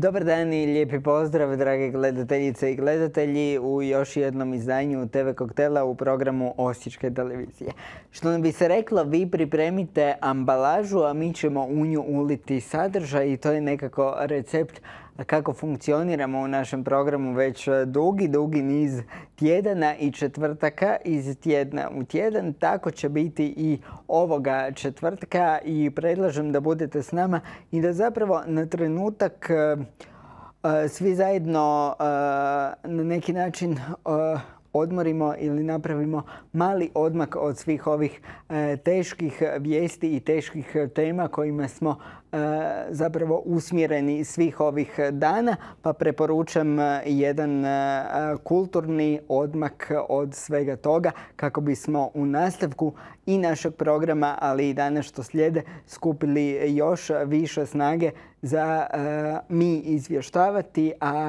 Dobar dan i lijepi pozdrav, drage gledateljice i gledatelji, u još jednom izdanju TV Koktela u programu Osječke televizije. Što bi se reklo, vi pripremite ambalažu, a mi ćemo u nju uliti sadržaj i to je nekako recept kako funkcioniramo u našem programu već dugi niz tjedana i četvrtaka iz tjedna u tjedan. Tako će biti i ovoga četvrtka i predlažem da budete s nama i da zapravo na trenutak svi zajedno na neki način odmorimo ili napravimo mali odmak od svih ovih teških vijesti i teških tema kojima smo zapravo usmjereni svih ovih dana, pa preporučam jedan kulturni odmak od svega toga kako bismo u nastavku i našeg programa, ali i dana što slijede, skupili još više snage za mi izvještavati,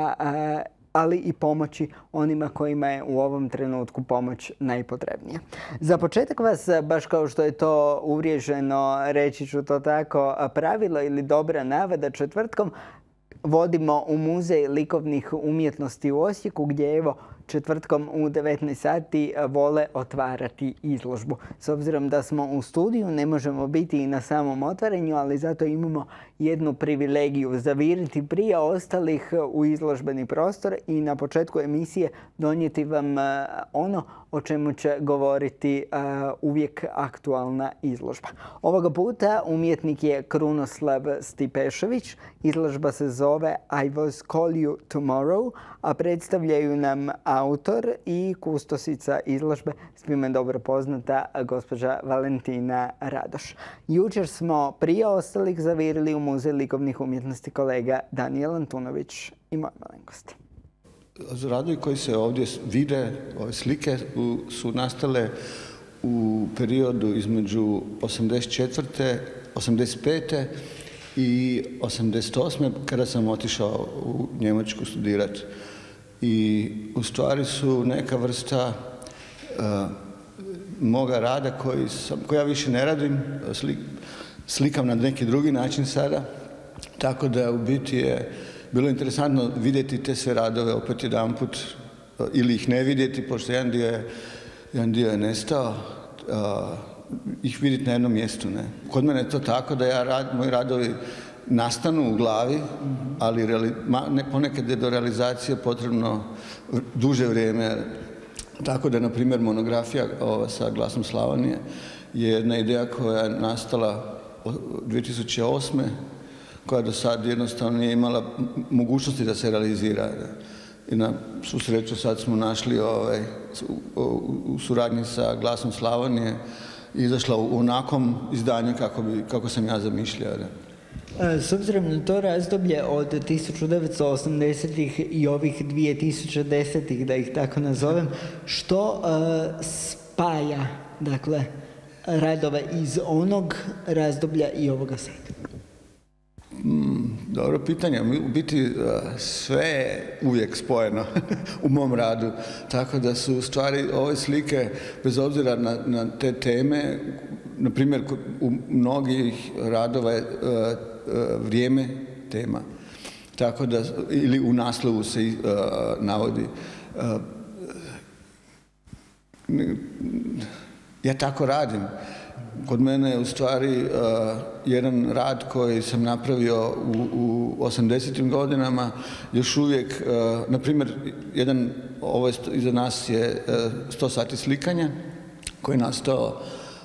ali i pomoći onima kojima je u ovom trenutku pomoć najpotrebnija. Za početak vas, baš kao što je to uvriježeno, reći ću to tako, pravilo ili dobra navada, četvrtkom vodimo u Muzej likovnih umjetnosti u Osijeku, gdje evo četvrtkom u 19 sati vole otvarati izložbu. S obzirom da smo u studiju, ne možemo biti i na samom otvaranju, ali zato imamo jednu privilegiju zaviriti prije ostalih u izložbeni prostor i na početku emisije donijeti vam ono o čemu će govoriti uvijek aktualna izložba. Ovoga puta umjetnik je Krunoslav Stipešević. Izložba se zove I Was Call You Tomorrow, a predstavljaju nam autor i kustosica izložbe, svima dobro poznata, gospođa Valentina Radoš. Jučer smo prije ostalih zavirili u Muzej likovnih umjetnosti kolega Danijel Antunović i moje malenkosti. Radovi koji se ovdje vide, ove slike, su nastale u periodu između 84. 85. i 88. kada sam otišao u Njemačku studirati. I u stvari su neka vrsta moga rada koji ja više ne radim, slikam na neki drugi način sada, tako da u biti je bilo interesantno vidjeti te sve radove opet jedanput ili ih ne vidjeti, pošto jedan dio je nestao, ih vidjeti na jednom mjestu. Ne? Kod mene je to tako da moji radovi nastanu u glavi, ali ponekad je do realizacije potrebno duže vrijeme. Tako da, na primjer, monografija sa Glasom Slavonije je jedna ideja koja je nastala 2008. koja do sad jednostavno nije imala mogućnosti da se realizira. I na svu sreću sad smo našli u suradnji sa Glasom Slavonije izašla u onakvom izdanju kako sam ja zamišljao. S obzirom na to razdoblje od 1980-ih i ovih 2010-ih, da ih tako nazovem, što spaja, dakle, radove iz onog razdoblja i ovoga sada? Dobro pitanje. U biti sve je uvijek spojeno u mom radu. Tako da su u stvari ove slike, bez obzira na te teme, na primjer u mnogih radova je vrijeme tema. Tako da, ili u naslovu se navodi. Ja tako radim. Kod mene je u stvari jedan rad koji sam napravio u 80. godinama još uvijek, na primjer, ovo iza nas je 100 sati slikanja koji je nastao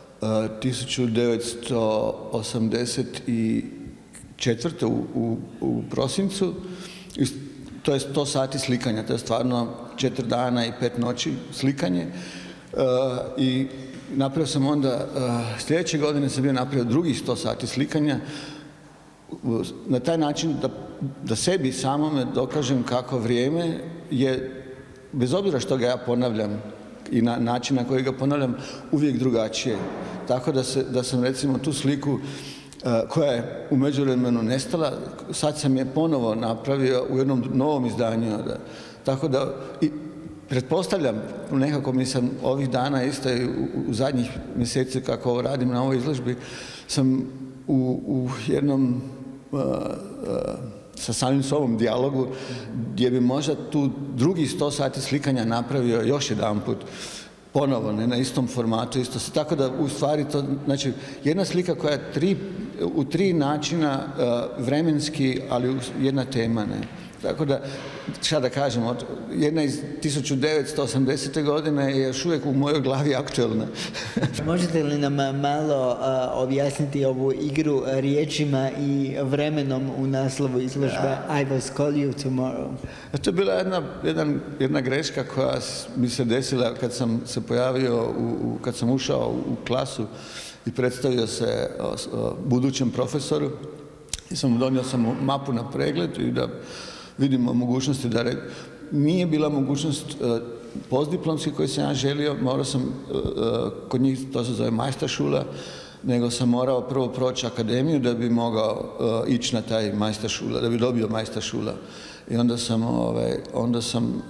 1984. u prosincu. To je 100 sati slikanja, to je stvarno 4 dana i 5 noći slikanje. I napravio sam onda, sljedeće godine sam bio napravio drugih 100 sati slikanja na taj način da sebi samome dokažem kako vrijeme je, bez obzira što ga ja ponavljam i na način na koji ga ponavljam, uvijek drugačije. Tako da sam recimo tu sliku koja je u međuvremenu nestala, sad sam je ponovo napravio u jednom novom izdanju. Tako da pretpostavljam, nekako mi sam ovih dana isto u zadnjih mjeseci kako ovo radim na ovoj izložbi, sam u jednom sa samim sobom dijalogu, gdje bi možda tu drugih 100 sati slikanja napravio još jedanput, ponovo, ne na istom formatu, tako da u stvari to, znači, jedna slika koja je u 3 načina vremenski, ali jedna tema, ne. Tako da, šta da kažem, jedna iz 1980. godine je još uvijek u mojoj glavi aktualna. Možete li nam malo objasniti ovu igru riječima i vremenom u naslovu izložbe I will call you tomorrow? To je bila jedna greška koja mi se desila kad sam se pojavio, kad sam ušao u klasu i predstavio se budućem profesoru. I donio sam mapu na pregled i da vidimo mogućnosti da nije bila mogućnost postdiplomski koji sam ja želio, morao sam, kod njih to se zove Majsterschule, nego sam morao prvo proći akademiju da bi mogao ići na taj Majsterschule, da bi dobio Majsterschule. I onda sam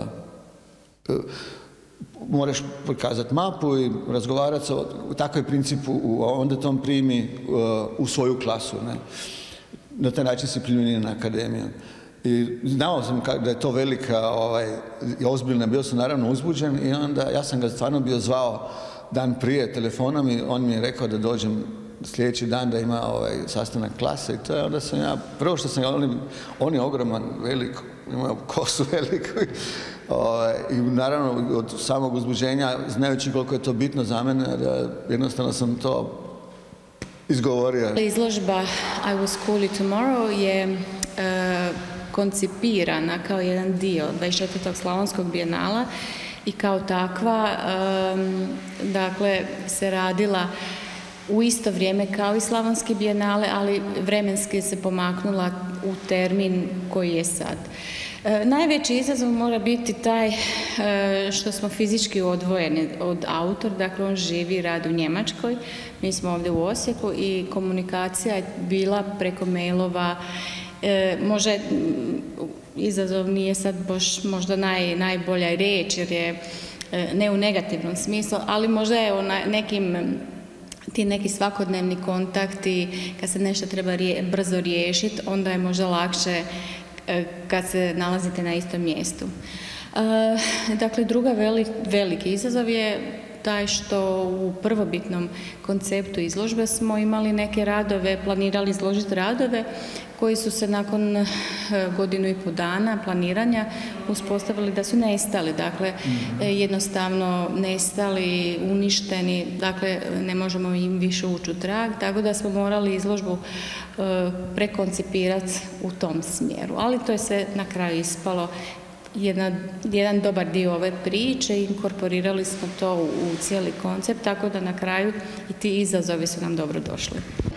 moraš pokazati mapu i razgovarati sa, tako je princip, onda to on primi u svoju klasu, ne. Na taj način se primjenio na akademiju. I znao sam da je to velika i ozbiljna, bio sam naravno uzbuđen i onda ja sam ga stvarno bio zvao dan prije telefonom i on mi je rekao da dođem sljedeći dan da ima sastanak klase i to je, onda sam ja, prvo što sam, on je ogroman, velik, imao kosu veliku i naravno od samog uzbuđenja, znajući koliko je to bitno za mene, da jednostavno sam to izgovorio. Izložba I will call you tomorrow je koncipirana kao jedan dio 24. Slavonskog bijenala i kao takva dakle se radila u isto vrijeme kao i Slavonski bijenale, ali vremenski se pomaknula u termin koji je sad. Najveći izazov mora biti taj što smo fizički odvojeni od autora, dakle on živi i radi u Njemačkoj, mi smo ovdje u Osijeku i komunikacija je bila preko mailova. Može, izazov nije sad baš možda najbolja riječ jer je ne u negativnom smislu, ali možda je ti neki svakodnevni kontakti, kad se nešto treba brzo riješiti, onda je možda lakše kad se nalazite na istom mjestu. Dakle, druga veliki izazov je taj što u prvobitnom konceptu izložbe smo imali neke radove, planirali izložiti radove koji su se nakon 1,5 dana planiranja uspostavili da su nestali, dakle jednostavno nestali, uništeni, dakle ne možemo im više ući u trag, tako da smo morali izložbu prekoncipirati u tom smjeru. Ali to je sve na kraju ispalo jedan dobar dio ove priče, inkorporirali smo to u cijeli koncept, tako da na kraju i ti izazovi su nam dobro došli.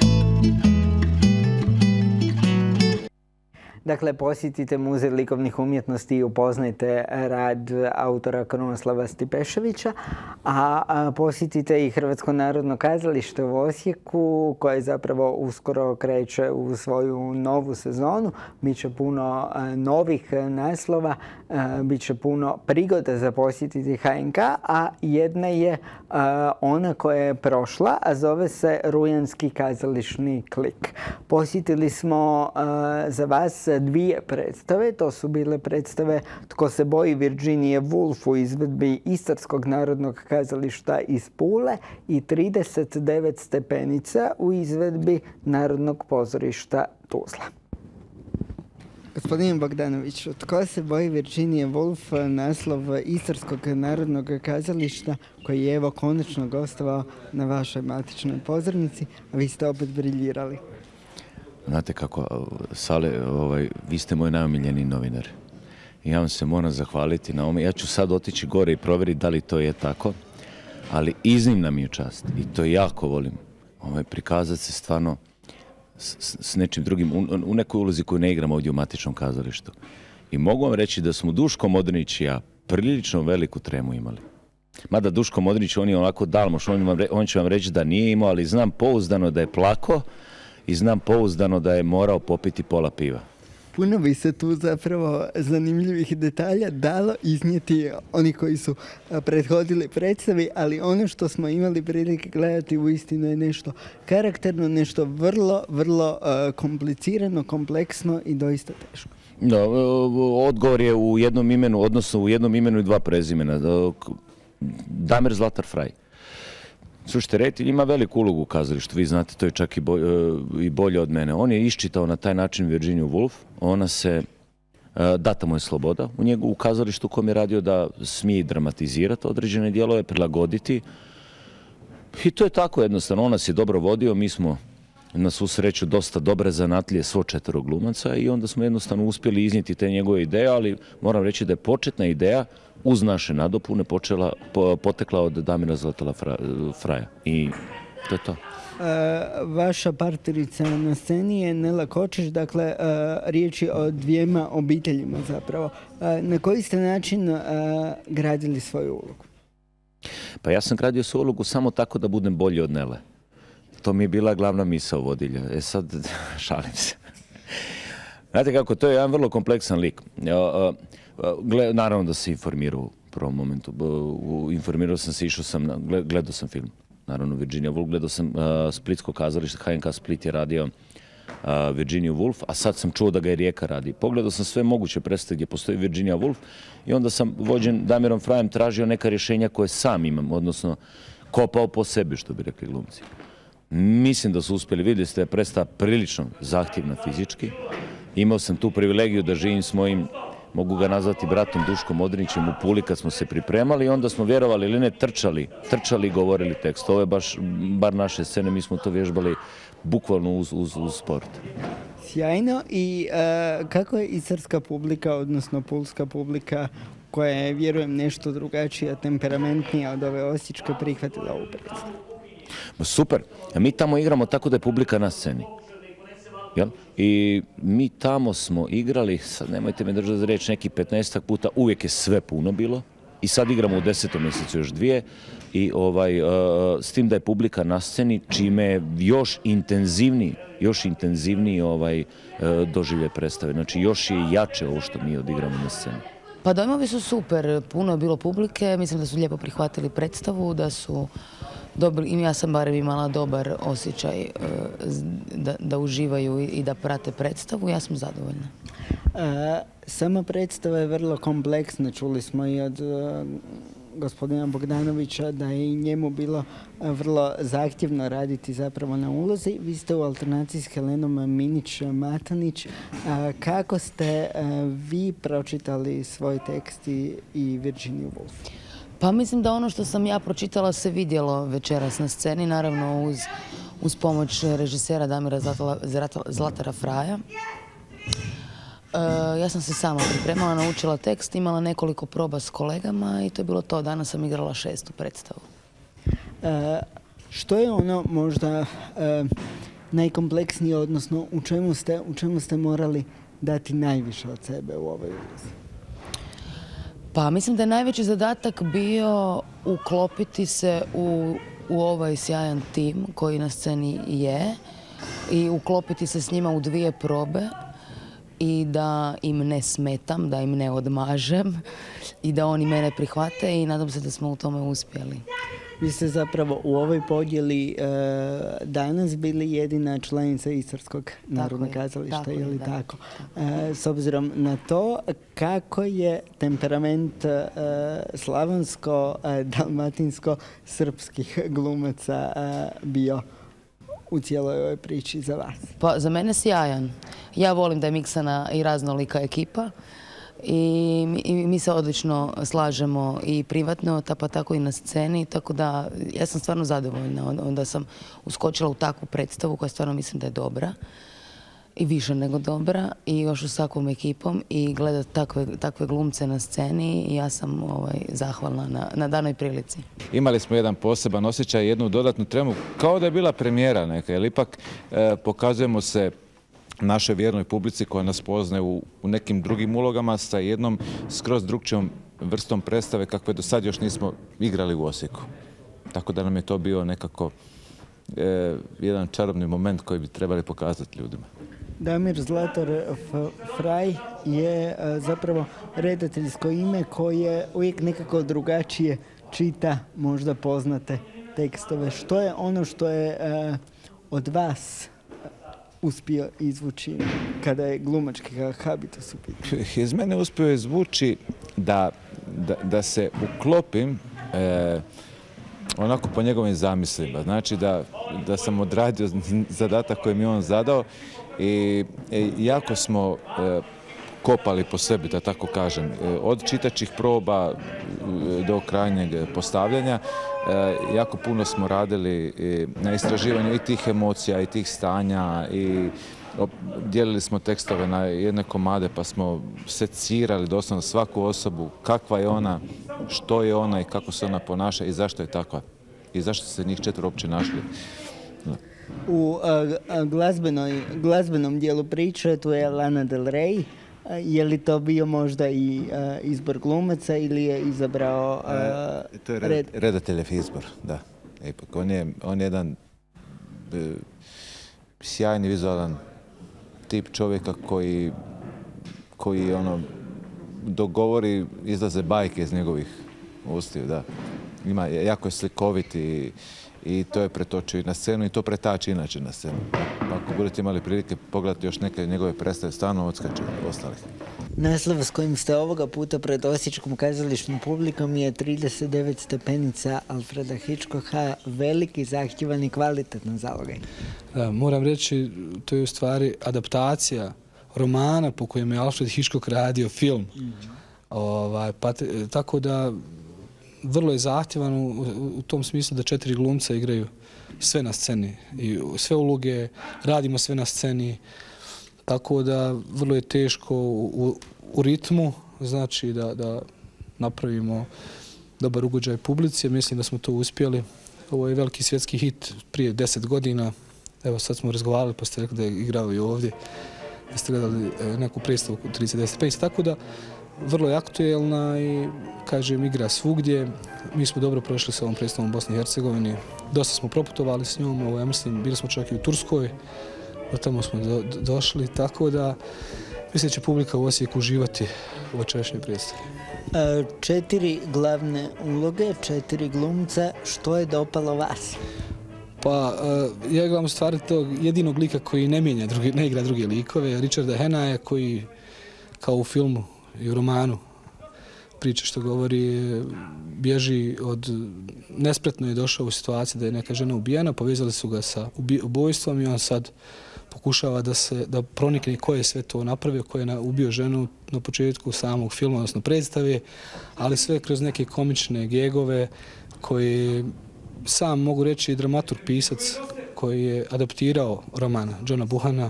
Dakle, posjetite Muzej likovnih umjetnosti i upoznajte rad autora Krunoslava Stipeševića, a posjetite i Hrvatsko narodno kazalište u Osijeku, koje zapravo uskoro kreće u svoju novu sezonu. Biće puno novih naslova, biće puno prigoda za posjetiti HNK, a jedna je ona koja je prošla, a zove se Rujanski kazališni klik. Posjetili smo za vas 2 predstave. To su bile predstave Tko se boji Virginije Woolf u izvedbi Istarskog narodnog kazališta iz Pule i 39 stepenica u izvedbi Narodnog pozorišta Tuzla. Gospodin Bogdanović, Tko se boji Virginije Woolf, naslov Istarskog narodnog kazališta koji je evo konačno gostovao na vašoj matičnoj pozornici, a vi ste opet briljirali. Znate kako, Sale, vi ste moj najomiljeniji novinar. I ja vam se moram zahvaliti na ovome. Ja ću sad otići gore i provjeriti da li to je tako, ali iznimna mi je čast i to jako volim. Prikazati se stvarno s nečim drugim, u nekoj ulozi koju ne igram ovdje u matičnom kazalištu. I mogu vam reći da smo Duško Modrinić i ja prilično veliku tremu imali. Mada Duško Modrinić, on je onako dalmoš, on će vam reći da nije imao, ali znam pouzdano da je plako i znam pouzdano da je morao popiti pola piva. puno bi se tu zapravo zanimljivih detalja dalo iznijeti oni koji su prethodili predstavi, ali ono što smo imali prilike gledati uistinu je nešto karakterno, nešto vrlo, vrlo komplicirano, kompleksno i doista teško. Da, odgovor je u jednom imenu, odnosno u jednom imenu i dva prezimena. Damir Zlatar Fraj. Slušajte, reditelj ima veliku ulogu u kazalištu, vi znate, to je čak i bolje od mene. On je iščitao na taj način Virginiju Woolf, ona se, data mu je sloboda u kazalištu u kojem je radio da smije dramatizirati određene dijelove, prilagoditi. I to je tako jednostavno, on nas je dobro vodio, mi smo na svu sreću dosta dobre zanatlije svo 4 glumaca i onda smo jednostavno uspjeli iznijeti te njegove ideje, ali moram reći da je početna ideja uz naše nadopune potekla od Damira Zlatara Fraja i to je to. Vaša partnerica na sceni je Nela Kočić, dakle riječ je o dvijema obiteljima zapravo. Na koji ste način gradili svoju ulogu? Pa ja sam gradio svoju ulogu samo tako da budem bolji od Nele. To mi je bila glavna misao vodilja. Sad, šalim se. Znate kako, to je jedan vrlo kompleksan lik. Naravno da se informirao u prvom momentu. Informirao sam se, gledao sam film. Naravno, Virginia Woolf, gledao sam Splitsko kazalište, HNK Split je radio Virginiju Woolf, a sad sam čuo da ga je Rijeka radi. Pogledao sam sve moguće predstave gdje postoji Virginia Woolf i onda sam vođen Damirom Frajem tražio neka rješenja koje sam imam, odnosno kopao po sebi, što bi rekli glumci. Mislim da su uspjeli, vidjeli ste da je predstava prilično zahtjevna fizički. Imao sam tu privilegiju da živim s mojim, mogu ga nazvati bratom Duškom Modrinićem u Puli kad smo se pripremali i onda smo, vjerovali ili ne, trčali i govorili tekst. Ovo je bar naše scene, mi smo to vježbali bukvalno uz sport. Sjajno. I kako je istarska publika, odnosno pulska publika, koja je, vjerujem, nešto drugačija, temperamentnija od ove osječke, prihvatila ovu predstavu? Super. Mi tamo igramo tako da je publika na sceni. Jel? I mi tamo smo igrali, sad nemojte me držati za riječ, neki 15 puta, uvijek je sve puno bilo. I sad igramo u 10. mjesecu još 2 i s tim da je publika na sceni, čime je još intenzivniji doživljaj predstave. Znači još je jače ovo što mi odigramo na sceni. Pa dojmovi su super, puno je bilo publike, mislim da su lijepo prihvatili predstavu, da su dobili, i ja sam barem imala dobar osjećaj da uživaju i da prate predstavu, ja sam zadovoljna. Sama predstava je vrlo kompleksna, čuli smo i od gospodina Bogdanovića da je i njemu bilo vrlo zahtjevno raditi zapravo na ulozi. Vi ste u alternaciji s Helenom Minić-Matanić. Kako ste vi pročitali svoj tekst i Virginiju Woolf? Pa mislim da ono što sam ja pročitala se vidjelo večeras na sceni, naravno uz pomoć režisera Damira Zlatara Fraja. Ja sam se sama pripremala, naučila tekst, imala nekoliko proba s kolegama i to je bilo to. Danas sam igrala 6. predstavu. Što je ono možda najkompleksnije, odnosno u čemu ste morali dati najviše od sebe u ovoj ulozi? Pa mislim da je najveći zadatak bio uklopiti se u ovaj sjajan tim koji na sceni je i uklopiti se s njima u 2 probe i da im ne smetam, da im ne odmažem i da oni mene prihvate i nadam se da smo u tome uspjeli. Vi ste zapravo u ovoj podjeli danas bili jedina članica Istarskog narodnog kazališta, je li tako? S obzirom na to, kako je temperament slavonsko-dalmatinsko-srpskih glumaca bio u cijeloj ovoj priči za vas? Pa za mene sjajan. Ja volim da je miksana i raznolika ekipa. I mi se odlično slažemo i privatno, pa tako i na sceni, tako da ja sam stvarno zadovoljna. Onda sam uskočila u takvu predstavu koja stvarno mislim da je dobra i više nego dobra i još s takvom ekipom i gledati takve glumce na sceni i ja sam zahvalna na danoj prilici. Imali smo jedan poseban osjećaj, jednu dodatnu tremu, kao da je bila premijera neka, jer ipak pokazujemo se našoj vjernoj publici koja nas poznaje u nekim drugim ulogama sa jednom skroz drugčijom vrstom predstave kakve do sad još nismo igrali u Osijeku. Tako da nam je to bio nekako jedan čarobni moment koji bi trebali pokazati ljudima. Damir Zlatar Fraj je zapravo redateljsko ime koje uvijek nekako drugačije čita možda poznate tekstove. Što je ono što je od vas uspio izvući kada je glumački habitus u pitanju? Iz mene uspio izvući da se uklopim onako po njegovim zamislima. Znači da sam odradio zadatak koji mi je on zadao i jako smo kopali po sebi, da tako kažem. Od čitačih proba do krajnjeg postavljanja. Jako puno smo radili na istraživanju i tih emocija i tih stanja i dijelili smo tekstove na jedne komade pa smo secirali doslovno svaku osobu, kakva je ona, što je ona i kako se ona ponaša i zašto je takva. I zašto se njih 4 uopće našli. U glazbenom dijelu priče tu je Lana Del Rey. Je li to bio možda i izbor glumaca ili je izabrao... To je redateljev izbor, da. Ipak, on je jedan sjajni vizualan tip čovjeka koji dogovori, izlaze bajke iz njegovih ustiju, da. Jako je slikovit i to je pretočio i na scenu i to pretači inače na scenu. Ako budete imali prilike pogledati još neke njegove predstave, stvarno odskače ostalih. Naslov s kojim ste ovoga puta pred osječkom kazališnom publikom je 39 stepenica Alfreda Hitchcocka, veliki, zahtjevan i kvalitetan zalogaj. Da, moram reći, to je u stvari adaptacija romana po kojem je Alfred Hitchcock radio film. Tako da vrlo je zahtjevan u tom smislu da 4 glumca igraju sve na sceni i sve uloge, radimo sve na sceni, tako da vrlo je teško u ritmu, znači da napravimo dobar ugođaj publici. Mislim da smo to uspjeli. Ovo je veliki svjetski hit prije 10 godina. Evo sad smo razgovarali pa ste rekli da je igrao i ovdje. Da ste gledali neku predstavu 39 stepenica, tako da vrlo je aktuelna i, kažem, igra svugdje. Mi smo dobro prošli sa ovom predstavom u Bosni i Hercegovini. Dosta smo proputovali s njom, ja mislim, bili smo čak i u Turskoj, do tamo smo došli, tako da mislim da će publika u Osijeku uživati u večerašnjoj predstavi. 4 glavne uloge, 4 glumca, što je dopalo vas? Pa, ja igram u stvari tog jedinog lika koji ne igra druge likove, Richarda Henaja, koji kao u filmu i u romanu priče što govori, bježi od... Nespretno je došao u situaciju da je neka žena ubijena, povezali su ga sa ubojstvom i on sad pokušava da pronikne ko je sve to napravio, ko je ubio ženu na početku samog filma, odnosno predstave, ali sve kroz neke komične gegove koji sam, mogu reći, dramaturg pisac koji je adaptirao roman Johna Buhana,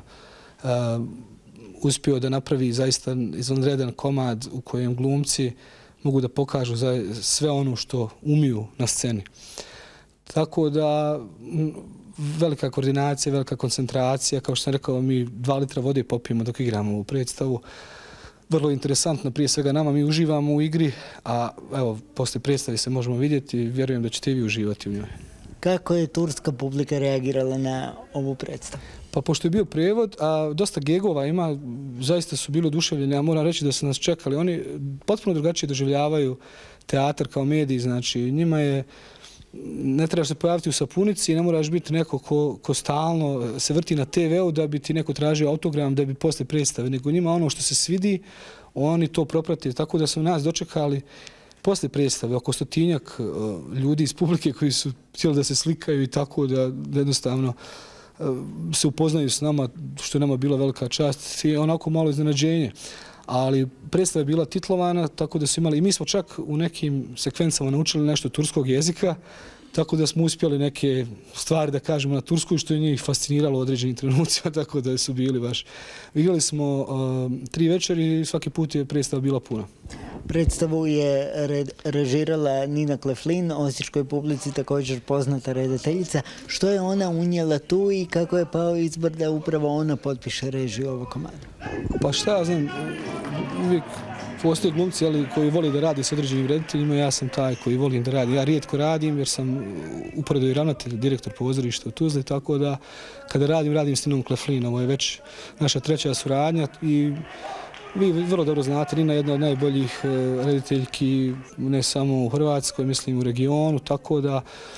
uspio da napravi zaista izvanredan komad u kojem glumci mogu da pokažu sve ono što umiju na sceni. Tako da velika koordinacija, velika koncentracija, kao što sam rekao, mi 2 litra vode popijemo dok igramo ovu predstavu. Vrlo interesantno, prije svega nama, mi uživamo u igri, a evo, poslije predstave se možemo vidjeti i vjerujem da ćete i vi uživati u njoj. Kako je turska publika reagirala na ovu predstavu? Pa pošto je bio prijevod, a dosta gegova ima, zaista su bili oduševljeni. Ja moram reći da su nas čekali. Oni potpuno drugačije doživljavaju teatar kao medij. Znači, njima je, ne trebaš se pojaviti u sapunici, ne moraš biti neko ko stalno se vrti na TV-u da bi ti neko tražio autogram da bi posle predstave. Nego njima ono što se svidi, oni to proprate. Tako da su nas dočekali posle predstave oko 100-tinjak ljudi iz publike koji su htjeli da se slikaju i tako da jednostavno se upoznaju s nama, što je nama bila velika čast i onako malo iznenađenje. Ali predstava je bila titlovana, tako da su imali, i mi smo čak u nekim sekvencama naučili nešto turskog jezika, tako da smo uspjeli neke stvari da kažemo na tursku, što je njih fasciniralo u određenim trenucima, tako da su bili baš. Igrali smo 3 večeri i svaki put je predstava bila puna. Predstavu je režirala Nina Kleflin, osječkoj publici također poznata redateljica. Što je ona unijela tu i kako je pao izbor da upravo ona potpiše režiju ovog komada? Pa šta ja znam, uvijek postoje glumci koji voli da radi s određenim rediteljima, ja sam taj koji volim da radim. Ja rijetko radim jer sam uporedo i ravnatelj, direktor pozorišta u Tuzli, tako da kada radim s Ninom Kleflin, ovo je već naša 3. suradnja i vi vrlo dobro znate, Nina je jedna od najboljih rediteljki, ne samo u Hrvatskoj, mislim u regionu, tako da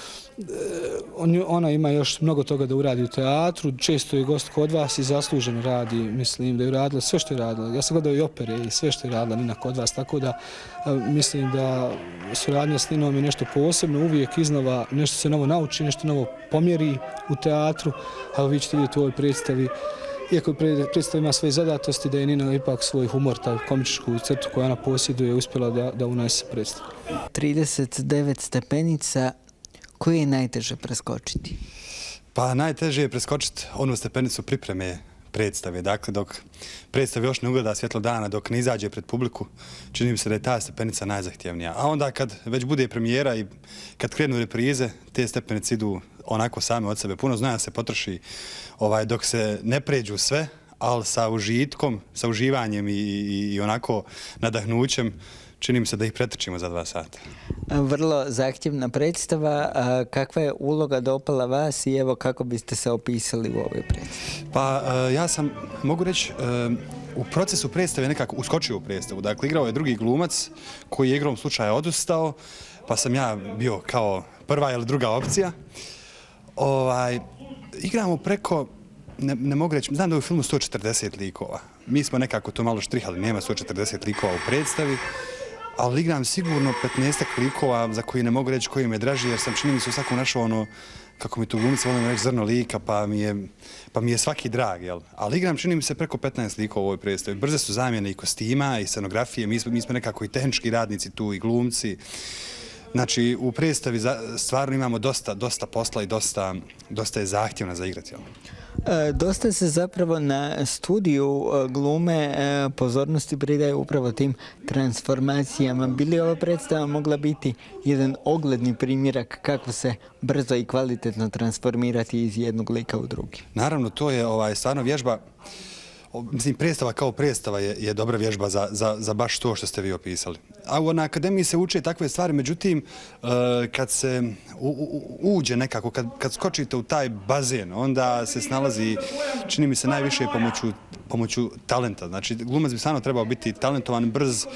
ona ima još mnogo toga da uradi u teatru, često je gost kod vas i zasluženo radi, mislim da je uradila sve što je radila. Ja sam gledao i opere i sve što je radila Nina kod vas, tako da mislim da suradnja s Ninom je nešto posebno, uvijek iznova nešto se novo nauči, nešto novo pomjeri u teatru, a vi ćete vidjeti u ovoj predstavi. Iako predstava ima svoje zadatosti, da je Nina ipak svoj humor, taj komičku crtu koju ona posjeduje, uspjela da unese predstavu. 39 stepenica, koje je najteže preskočiti? Pa najteže je preskočiti onu stepenicu pripreme predstave. Dakle, dok predstava još ne ugleda svjetlo dana, dok ne izađe pred publiku, čini mi se da je ta stepenica najzahtjevnija. A onda kad već bude premijera i kad krenu reprize, te stepenice idu onako same od sebe. Puno znoja se potroši dok se ne pređu sve, ali sa užitkom, sa uživanjem i onako nadahnućem, čini mi se da ih pretrčimo za 2 sata. Vrlo zahtjevna predstava. Kakva je uloga dopala vas i evo kako biste se opisali u ovoj predstavi? Pa ja sam, mogu reći, u procesu predstave nekako uskočio u predstavu. Dakle, igrao je drugi glumac koji je igrom slučaja odustao, pa sam ja bio kao prva ili druga opcija. Igramo preko, ne mogu reći, znam da je u filmu 140 likova. Mi smo nekako to malo štrihali, nema 140 likova u predstavi, ali igram sigurno 15 likova za koji ne mogu reći koji me draži, jer sam čini mi se u svakom našao ono, kako mi tu glumice volim reći, zrno lika, pa mi je svaki drag, jel? Ali igram čini mi se preko 15 likova u ovoj predstavi. Brze su zamjene i kostima i scenografije, mi smo nekako i tehnički radnici tu i glumci. Znači, u predstavi stvarno imamo dosta posla i dosta je zahtjevna za igrati. Dosta se zapravo na studiju glume pozornosti pridaje upravo tim transformacijama. Bi li ova predstava mogla biti jedan ogledni primjerak kako se brzo i kvalitetno transformirati iz jednog lika u drugi? Naravno, to je stvarno vježba. Mislim, predstava kao predstava je dobra vježba za baš to što ste vi opisali. A na akademiji se uče takve stvari, međutim, kad se uđe nekako, kad skočite u taj bazen, onda se snalazi, čini mi se, najviše pomoću talenta. Znači, glumac bi stvarno trebao biti talentovan, brz,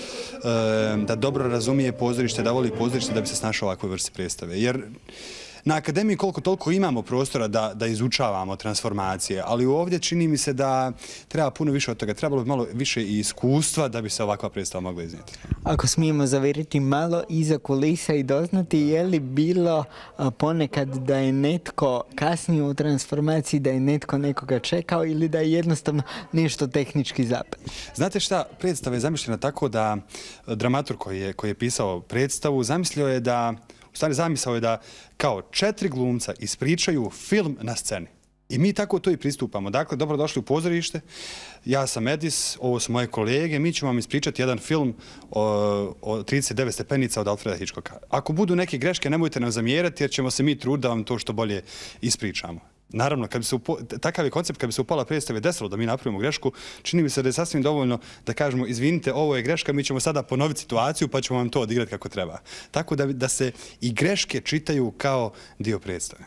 da dobro razumije pozorište, da voli pozorište, da bi se snašao u ovakvoj vrsti predstave. Jer na akademiji koliko toliko imamo prostora da izučavamo transformacije, ali ovdje čini mi se da treba puno više od toga. Trebalo bi malo više i iskustva da bi se ovakva predstava mogla iznijeti. Ako smijemo zaviriti malo iza kulisa i doznati, je li bilo ponekad da je netko kasnije u transformaciji, da je netko nekoga čekao ili da je jednostavno nešto tehnički zapad? Znate šta, predstava je zamišljena tako da dramaturg koji je pisao predstavu zamislio je da zamisao je da kao 4 glumca ispričaju film na sceni. I mi tako to i pristupamo. Dakle, dobrodošli u pozorište, ja sam Edis, ovo su moje kolege, mi ćemo vam ispričati jedan film o 39 stepenica od Alfreda Hitchcocka. Ako budu neke greške, nemojte nam zamjerati jer ćemo se mi truditi da vam to što bolje ispričamo. Naravno, takav je koncept, kad bi se u pola predstave desilo da mi napravimo grešku, čini mi se da je sasvim dovoljno da kažemo izvinite, ovo je greška, mi ćemo sada ponoviti situaciju pa ćemo vam to odigrati kako treba. Tako da se i greške čitaju kao dio predstave.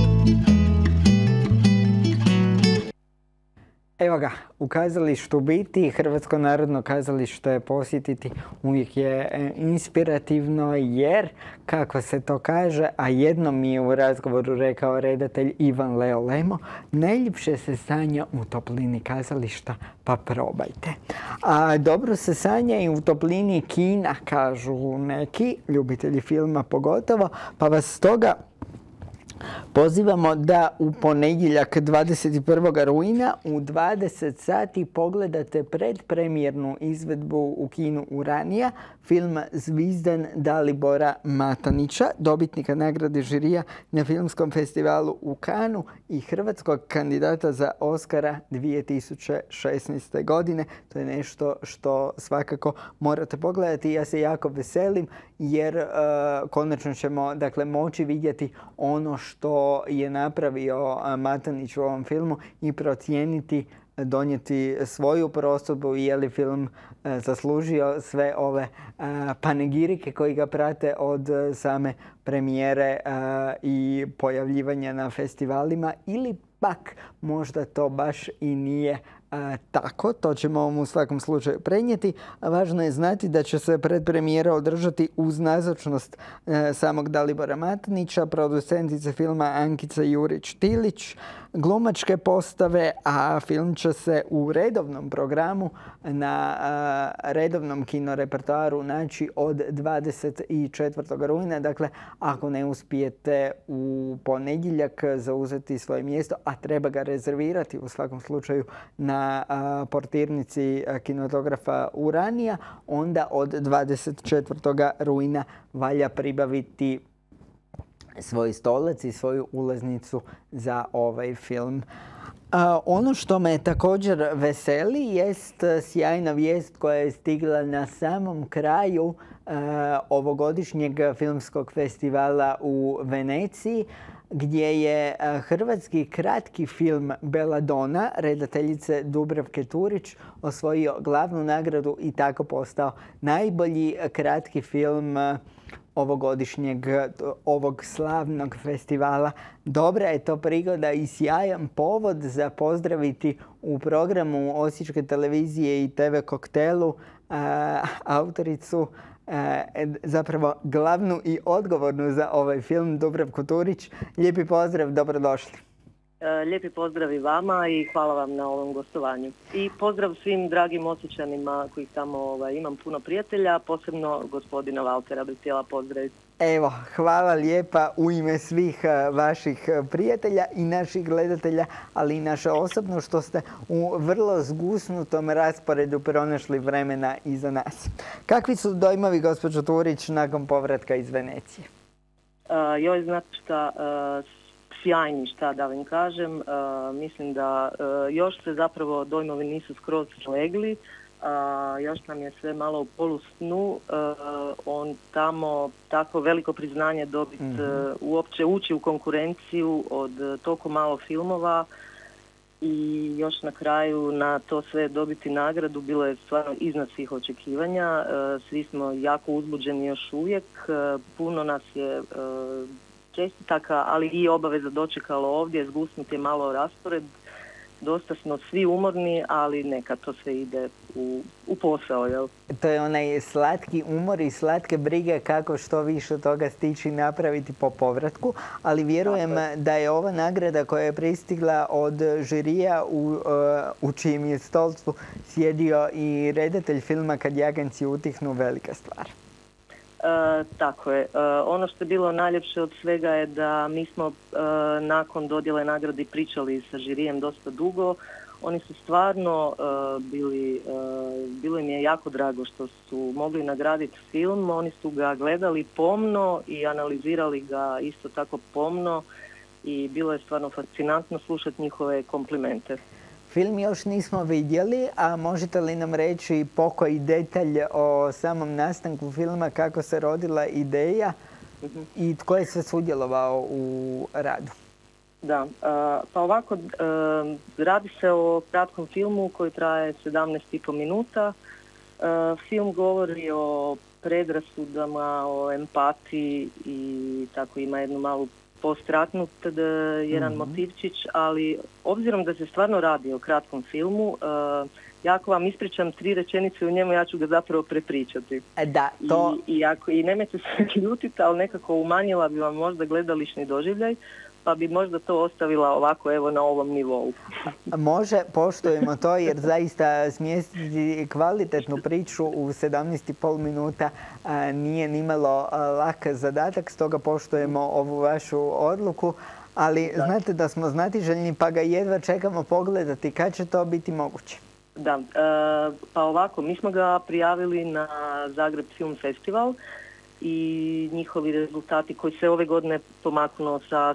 Evo ga, u kazalištu biti, Hrvatsko narodno kazalište posjetiti uvijek je inspirativno jer, kako se to kaže, a jednom mi je u razgovoru rekao redatelj Ivan Leo Lemo, najljepše se sanja u toplini kazališta, pa probajte. A dobro se sanja i u toplini kina, kažu neki, ljubitelji filma pogotovo, pa vas stoga pozivamo da u ponedjeljak 21. rujna u 20 sati pogledate predpremjernu izvedbu u kinu Uranija, film Zvizdan Dalibora Matanića, dobitnika nagrade žirija na filmskom festivalu u Kanu i hrvatskog kandidata za Oscara 2016. godine. To je nešto što svakako morate pogledati. Ja se jako veselim jer konačno ćemo moći vidjeti ono što je napravio Matanić u ovom filmu i procijeniti donijeti svoju prosudbu i je li film zaslužio sve ove panegirike koji ga prate od same premijere i pojavljivanja na festivalima, ili pak možda to baš i nije tako. To ćemo vam u svakom slučaju prenijeti. Važno je znati da će se predpremijera održati uz nazočnost samog Dalibora Matanića, producentice filma Ankice Jurić-Tilić, glumačke postave, a film će se u redovnom programu na redovnom kinorepertoaru naći od 24. rujna. Dakle, ako ne uspijete u ponedjeljak zauzeti svoje mjesto, a treba ga rezervirati u svakom slučaju na portirnici kinematografa Uranija, onda od 24. rujna valja pribaviti svoj stolac i svoju ulaznicu za ovaj film. Ono što me također veseli jest sjajna vijest koja je stigla na samom kraju ovogodišnjeg filmskog festivala u Veneciji, gdje je hrvatski kratki film Belladonna redateljice Dubravke Turić osvojio glavnu nagradu i tako postao najbolji kratki film ovog slavnog festivala. Dobra je to prigoda i sjajan povod za pozdraviti u programu Osječke televizije i TV Koktelu autoricu, zapravo glavnu i odgovornu za ovaj film, Dubravku Turić. Lijepi pozdrav, dobrodošli. Lijepi pozdrav i vama i hvala vam na ovom gostovanju. I pozdrav svim dragim Osječanima kojih tamo imam puno prijatelja, posebno gospodina Valtera bih htjela pozdraviti. Evo, hvala lijepa u ime svih vaših prijatelja i naših gledatelja, ali i naše osobno što ste u vrlo zgusnutom rasporedu pronašli vremena i za nas. Kakvi su dojmovi, gospođo Turić, nakon povratka iz Venecije? Joj, znate šta, sjajni, šta da vam kažem. Mislim da još se zapravo dojmovi nisu skroz slegli. Još nam je sve malo u polusnu. On tamo tako veliko priznanje dobiti, uopće ući u konkurenciju od toliko malo filmova i još na kraju na to sve dobiti nagradu bilo je stvarno iznad svih očekivanja. Svi smo jako uzbuđeni još uvijek. Puno nas je čestitaka, ali i obaveza dočekalo ovdje. Zgusnut je malo raspored. Dosta smo svi umorni, ali neka to sve ide u posao, jel? To je onaj slatki umor i slatke brige kako što više toga stići napraviti po povratku, ali vjerujem da je ova nagrada koja je pristigla od žirija u čijem je stolcu sjedio i redatelj filma Kad jaganjci utihnu, velika stvar. Tako je. Ono što je bilo najljepše od svega je da mi smo nakon dodjele nagradi pričali sa žirijem dosta dugo. Oni su stvarno bilo im je jako drago što su mogli nagraditi film. Oni su ga gledali pomno i analizirali ga isto tako pomno i bilo je stvarno fascinantno slušati njihove komplimente. Film još nismo vidjeli, a možete li nam reći pokoji detalj o samom nastanku filma, kako se rodila ideja i tko je sve sudjelovao u radu? Da, pa ovako, radi se o kratkom filmu koji traje 17,5 minuta. Film govori o predrasudama, o empatiji i tako ima jednu malu postratnut jedan motivčić, ali obzirom da se stvarno radi o kratkom filmu, ja ako vam ispričam 3 rečenice u njemu, ja ću ga zapravo prepričati. Da, to... I nemojte se ljutiti, ali nekako umanjila bi vam možda gledališni doživljaj, pa bi možda to ostavila ovako evo na ovom nivou. Može, poštujemo to jer zaista smjestiti kvalitetnu priču u 17,5 minuta nije nimalo lak zadatak, stoga poštujemo ovu vašu odluku, ali znate da smo znatiželjni pa ga jedva čekamo pogledati. Kad će to biti moguće? Da, pa ovako, mi smo ga prijavili na Zagreb Film Festival i njihovi rezultati koji se ove godine pomaknuo sa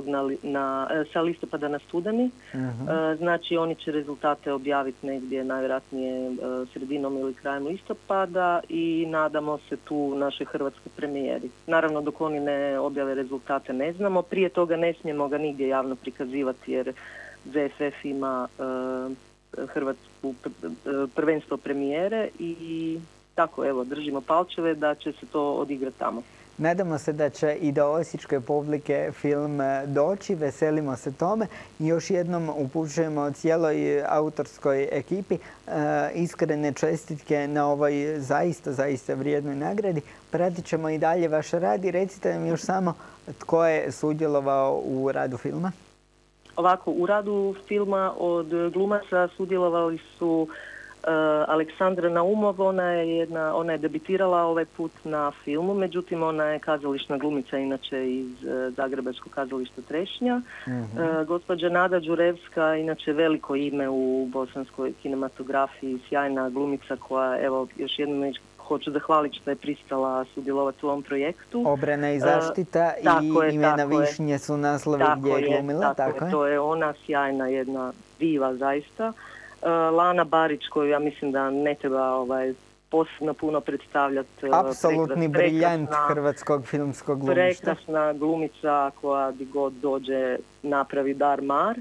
sa listopada na studeni. Znači oni će rezultate objaviti negdje najvjerojatnije sredinom ili krajem listopada i nadamo se tu našoj hrvatskoj premijeri. Naravno dok oni ne objave rezultate ne znamo. Prije toga ne smijemo ga nigdje javno prikazivati jer ZFF ima Hrvatsku prvenstvo premijere i tako evo držimo palčeve da će se to odigrati tamo. Nadamo se da će i do osječke publike film doći, veselimo se tome i još jednom upućujemo cijeloj autorskoj ekipi iskrene čestitke na ovoj zaista vrijednoj nagradi. Pratit ćemo i dalje vaš rad i recite nam još samo tko je sudjelovao u radu filma. Ovako, u radu filma od glumaca sudjelovali su Aleksandra Naumov, ona je debitirala ovaj put na filmu, međutim ona je kazališna glumica inače iz Zagrebačkog kazališta Trešnja. Gospođa Nada Đurevska, inače veliko ime u bosanskoj kinematografiji, sjajna glumica koja, evo, još jednom hoću zahvaliti što je pristala sudjelovati u ovom projektu. Obrana i zaštita i Imena višnje su naslovi gdje je glumila. Tako je, to je ona sjajna jedna diva zaista. Lana Barić, koju ja mislim da ne treba posebno puno predstavljati. Apsolutni briljant hrvatskog filmskog glumišta. Prekrasna glumica koja bi god dođe napravi dar mar.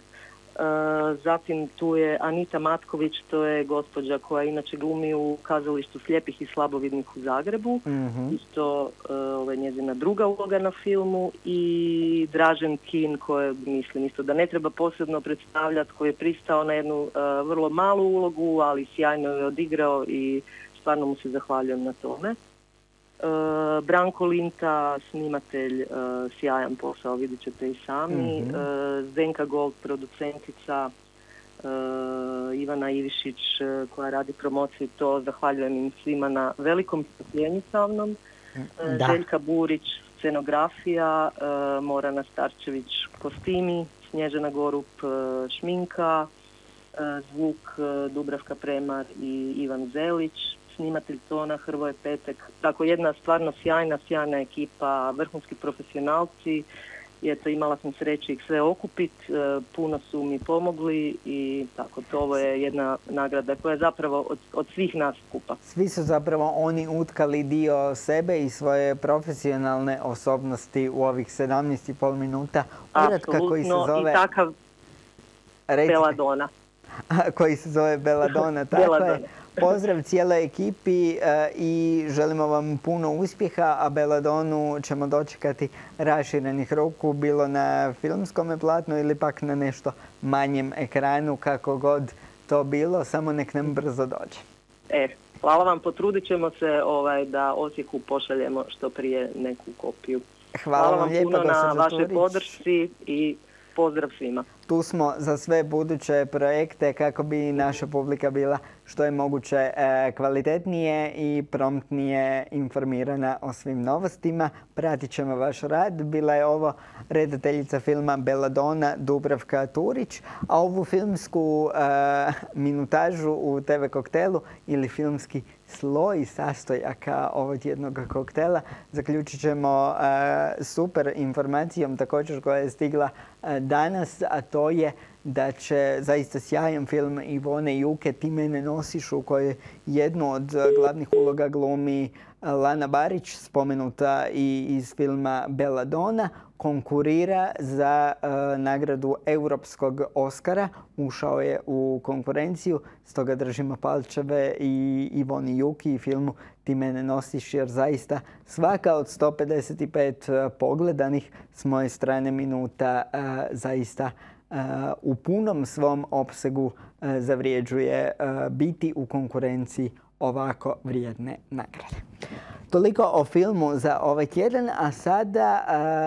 Zatim tu je Anita Matković, to je gospođa koja inače glumi u kazalištu slijepih i slabovidnih u Zagrebu. Isto ovo je njezina druga uloga na filmu. I Dražen Kin, koje mislim isto da ne treba posebno predstavljati, koji je pristao na jednu vrlo malu ulogu, ali sjajno je odigrao i stvarno mu se zahvaljujem na tome. Branko Linta, snimatelj, sjajan posao, vidjet ćete i sami. Zdenka Gold, producentica, Ivana Ivišić koja radi promociju, to zahvaljujem im svima na velikom strpljenju sa mnom. Željka Burić, scenografija, Morana Starčević, kostimi, Snježana Gorup, šminka, zvuk Dubravka Premar i Ivan Zelić, snimatelj tona Hrvoje Petek. Tako jedna stvarno sjajna ekipa, vrhunski profesionalci. I eto, imala sam sreće ih sve okupiti, puno su mi pomogli i tako, to ovo je jedna nagrada koja je zapravo od svih nas skupa. Svi su zapravo oni utkali dio sebe i svoje profesionalne osobnosti u ovih 17,5 minuta uratka koji se zove... i takav Beladona. Koji se zove Beladona, tako je. Pozdrav cijeloj ekipi i želimo vam puno uspjeha, a Beladonu ćemo dočekati raširenih ruku, bilo na filmskom platnu ili pak na nešto manjem ekranu, kako god to bilo, samo nek nam brzo dođe. Hvala vam, potrudit ćemo se da Osijeku pošaljemo što prije neku kopiju. Hvala vam lijepa, puno na vašoj podršci i pozdrav svima. Tu smo za sve buduće projekte kako bi naša publika bila što je moguće kvalitetnije i promptnije informirana o svim novostima. Pratit ćemo vaš rad. Bila je ovo redateljica filma Beladona Dubravka Turić, a ovu filmsku minutažu u TV koktelu ili filmski sloj sastojaka ovog jednog koktela zaključit ćemo super informacijom također koja je stigla danas, a to je da će zaista sjajan film Ivone Juke Ti mene nosiš, u kojoj jednu od glavnih uloga glumi Lana Barić, spomenuta i iz filma Beladona, konkurira za nagradu Europskog Oskara. Ušao je u konkurenciju, stoga držimo palčeve i Ivoni Juki i filmu Ti mene nosiš, jer zaista svaka od 155 pogledanih s moje strane minuta zaista u punom svom opsegu zavrijeđuje biti u konkurenciji ovako vrijedne nagrade. Toliko o filmu za ovaj tjedan, a sada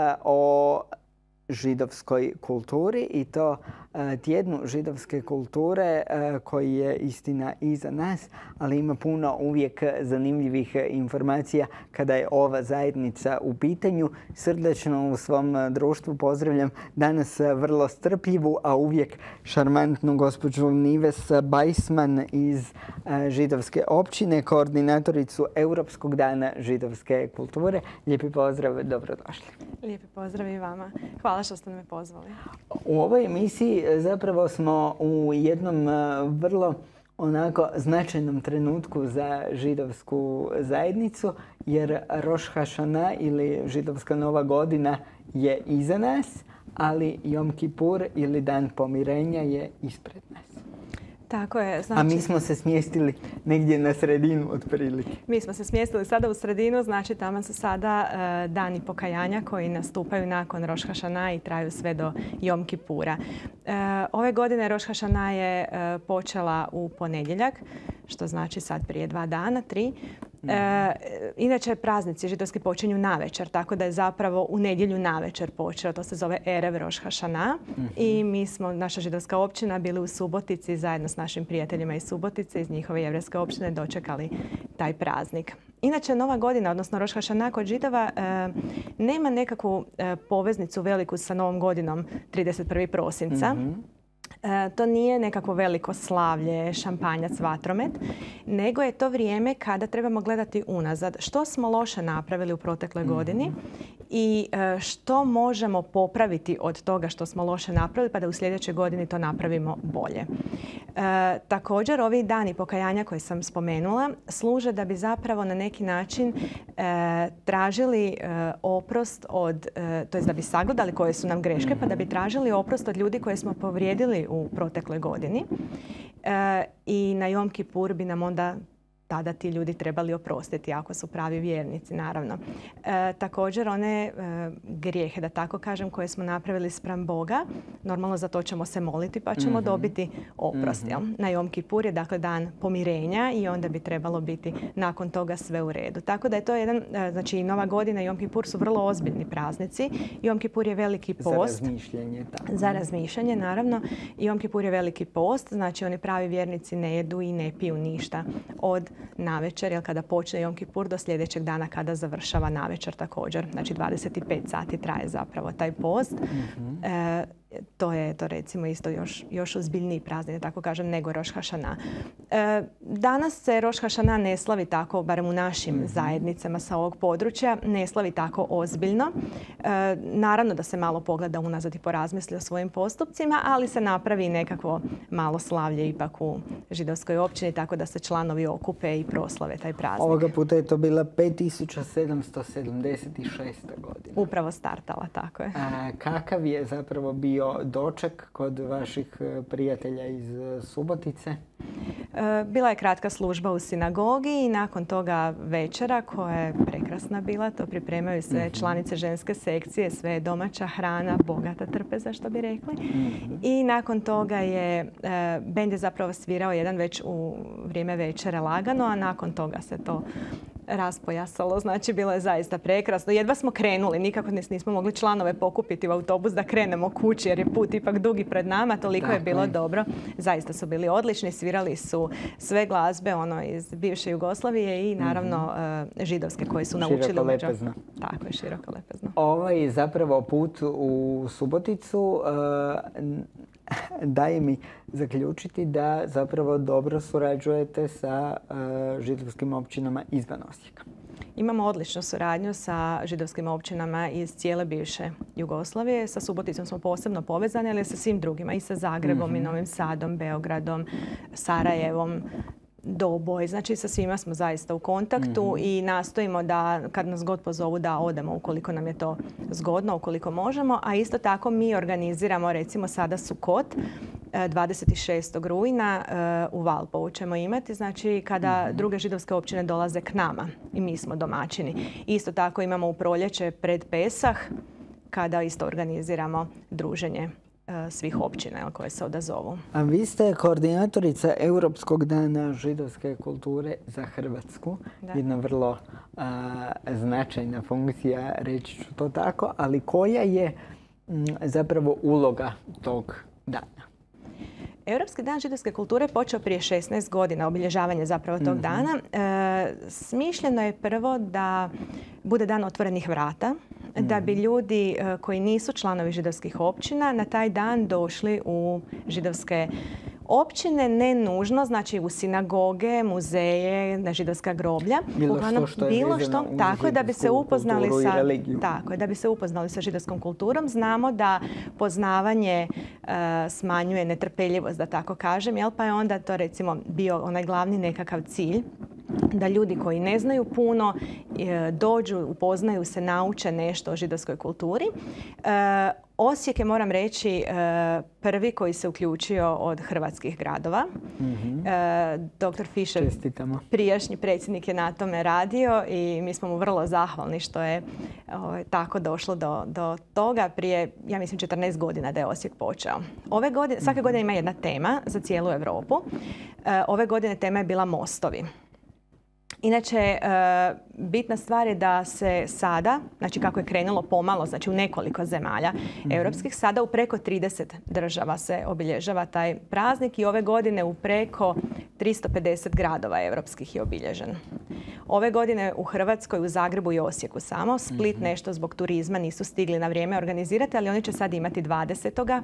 o židovskoj kulturi i to tjednu židovske kulture koji je istina iza nas, ali ima puno uvijek zanimljivih informacija kada je ova zajednica u pitanju. Srdačno u svom društvu pozdravljam danas vrlo strpljivu, a uvijek šarmantnu gospođu Nives Bajsman iz židovske općine, koordinatoricu Europskog dana židovske kulture. Lijepi pozdrav, dobrodošli. Lijepi pozdrav i vama. Hvala što ste me pozvali. U ovoj emisiji zapravo smo u jednom vrlo onako značajnom trenutku za židovsku zajednicu, jer Roš Hašana ili židovska nova godina je iza nas, ali Jom Kipur ili dan pomirenja je ispred nas. Tako je. A mi smo se smjestili negdje na sredinu otprilike. Mi smo se smjestili sada u sredinu, znači tamo su sada dani pokajanja koji nastupaju nakon Roš Hašana i traju sve do Jom Kipura. Ove godine Roš Hašana je počela u ponedjeljak, što znači sad prije 2 dana, 3. Inače, praznici židovski počinju navečer, tako da je zapravo u nedjelju navečer počeo. To se zove Erev Roš Hašana. I mi smo, naša židovska općina, bili u Subotici zajedno s našim prijateljima iz Subotice, iz njihove jevrijske općine, dočekali taj praznik. Inače, Nova godina, odnosno Roš Hašana kod Židova, nema nekakvu poveznicu veliku sa Novom godinom 31. prosinca. To nije nekako veliko slavlje, šampanjac, vatromet, nego je to vrijeme kada trebamo gledati unazad što smo loše napravili u protekloj godini i što možemo popraviti od toga što smo loše napravili pa da u sljedećoj godini to napravimo bolje. Također, ovi dani pokajanja koje sam spomenula služe da bi zapravo na neki način tražili oprost od, to jest da bi sagledali koje su nam greške, pa da bi tražili oprost od ljudi koje smo povrijedili u protekloj godini. I na Jom Kipur bi nam onda tada ti ljudi trebali oprostiti ako su pravi vjernici, naravno. Također one grijehe, da tako kažem, koje smo napravili spram Boga, normalno za to ćemo se moliti pa ćemo dobiti oprost. Na Jom Kipur je dakle dan pomirenja i onda bi trebalo biti nakon toga sve u redu. Tako da je to jedan, znači Nova godina i Jom Kipur su vrlo ozbiljni praznici. Jom Kipur je veliki post. Za razmišljanje. Tako. Za razmišljanje, naravno. Jom Kipur je veliki post, znači oni pravi vjernici ne jedu i ne piju ništa od navečer, jer kada počne Jom Kipur do sljedećeg dana kada završava navečer također. Znači 25 sati traje zapravo taj post. To je to recimo isto još ozbiljniji praznik, tako kažem, nego Roš Hašana. Danas se Roš Hašana ne slavi tako, barem u našim zajednicama sa ovog područja, ne slavi tako ozbiljno. Naravno da se malo pogleda unazad i porazmisli o svojim postupcima, ali se napravi nekakvo malo slavlje ipak u židovskoj općini, tako da se članovi okupe i proslave taj praznik. Ovoga puta je to bila 5776. godina. Upravo startala, tako je. Kakav je zapravo bio doček kod vaših prijatelja iz Subotice? Bila je kratka služba u sinagogi i nakon toga večera koja je prekrasna bila. To pripremaju sve članice ženske sekcije, sve je domaća hrana, bogata trpeza što bi rekli. I nakon toga je bend je zapravo svirao jedan već u vrijeme večere lagano, a nakon toga se to raspojasalo. Znači, bilo je zaista prekrasno. Jedva smo krenuli, nikako nismo mogli članove pokupiti u autobus da krenemo kući jer je put ipak dugi pred nama. Toliko je bilo dobro. Zaista su bili odlični. Svirali su sve glazbe iz bivše Jugoslavije i naravno židovske koje su naučili. Širokolepezno. Tako je, širokolepezno. Ovaj zapravo put u Suboticu daje mi zaključiti da zapravo dobro surađujete sa židovskim općinama izvan Osijeka. Imamo odličnu suradnju sa židovskim općinama iz cijele bivše Jugoslavije. Sa Suboticom smo posebno povezani, ali sa svim drugima, i sa Zagrebom, i Novim Sadom, Beogradom, Sarajevom, Doboj. Znači, sa svima smo zaista u kontaktu i nastojimo da, kad nas god pozovu, da odemo ukoliko nam je to zgodno, ukoliko možemo. A isto tako mi organiziramo, recimo sada Sukot, 26. rujna u Valpovu ćemo imati, znači kada druge židovske općine dolaze k nama i mi smo domaćini. Isto tako imamo u proljeće pred Pesah kada isto organiziramo druženje svih općina koje se odazovu. A vi ste koordinatorica Europskog dana židovske kulture za Hrvatsku. Da. Jedna vrlo značajna funkcija, reći ću to tako, ali koja je zapravo uloga tog dana? Europski dan židovske kulture počeo prije 16 godina, obilježavanje zapravo tog dana. Smišljeno je prvo da bude dan otvorenih vrata, da bi ljudi koji nisu članovi židovskih općina na taj dan došli u židovske općine, ne nužno, znači u sinagoge, muzeje, na židovska groblja. Bilo što je vezano uz tako je, da bi se upoznali kulturu i religiju. Tako je, da bi se upoznali sa židovskom kulturom. Znamo da poznavanje smanjuje netrpeljivost, da tako kažem, pa je onda to recimo bio onaj glavni nekakav cilj da ljudi koji ne znaju puno dođu, upoznaju se, nauče nešto o židovskoj kulturi. Osijek je, moram reći, prvi koji se uključio od hrvatskih gradova. Dr. Fischer, prijašnji predsjednik, je na tome radio i mi smo mu vrlo zahvalni što je tako došlo do toga prije, ja mislim, 14 godina da je Osijek počeo. Svake godine ima jedna tema za cijelu Europu. Ove godine tema je bila mostovi. Inače, bitna stvar je da se sada, znači kako je krenulo pomalo, znači u nekoliko zemalja europskih, sada u preko 30 država se obilježava taj praznik i ove godine u preko 350 gradova europskih je obilježen. Ove godine u Hrvatskoj, u Zagrebu i Osijeku samo. Split nešto zbog turizma nisu stigli na vrijeme organizirati, ali oni će sad imati 20.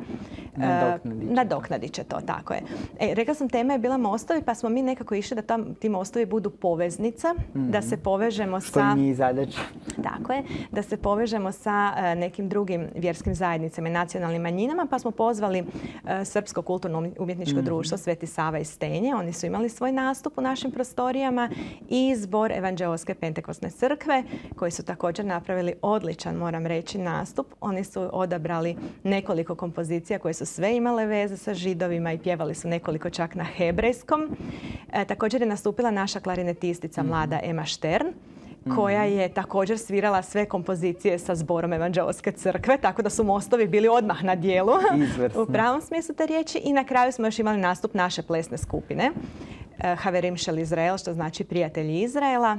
Nadoknadit će to, tako je. Rekla sam, tema je bila mostovi, pa smo mi nekako išli da ti mostovi budu poveznica, da se povežemo sa... Što je njih zadaća. Tako je, da se povežemo sa nekim drugim vjerskim zajednicama i nacionalnim manjinama, pa smo pozvali Srpsko kulturno umjetničko društvo Sveti Sava iz Stenje. Oni su imali svoj nastup u našim prostorijama i zbor Evanđeoske pentekosne crkve, koji su također napravili odličan, moram reći, nastup. Oni su odabrali nekoliko kompozicija koje su sve imale veze sa židovima i pjevali su nekoliko čak na hebrejskom. Također je nastupila naša klarinetistica mlada Ema Štern, koja je također svirala sve kompozicije sa zborom Evanđeoske crkve, tako da su mostovi bili odmah na dijelu u pravom smislu te riječi. I na kraju smo još imali nastup naše plesne skupine, Haverim Shel Izrael, što znači prijatelji Izraela.